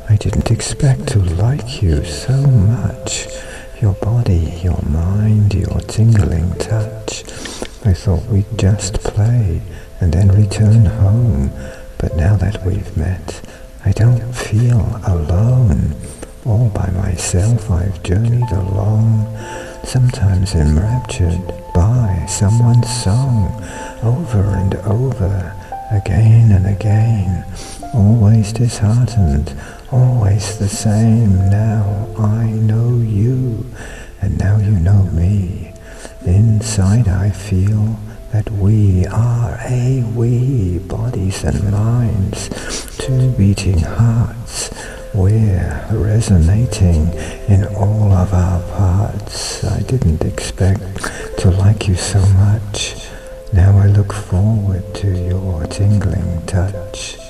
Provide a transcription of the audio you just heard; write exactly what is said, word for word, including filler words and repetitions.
I didn't expect to like you so much. Your body, your mind, your tingling touch. I thought we'd just play and then return home. But now that we've met, I don't feel alone. All by myself I've journeyed along, sometimes enraptured by someone's song, over and over, again and again, always disheartened, always the same. Now I know you, and now you know me. Inside I feel that we are a we, bodies and minds, two beating hearts. We're resonating in all of our parts. I didn't expect to like you so much. Now I look forward to your tingling touch.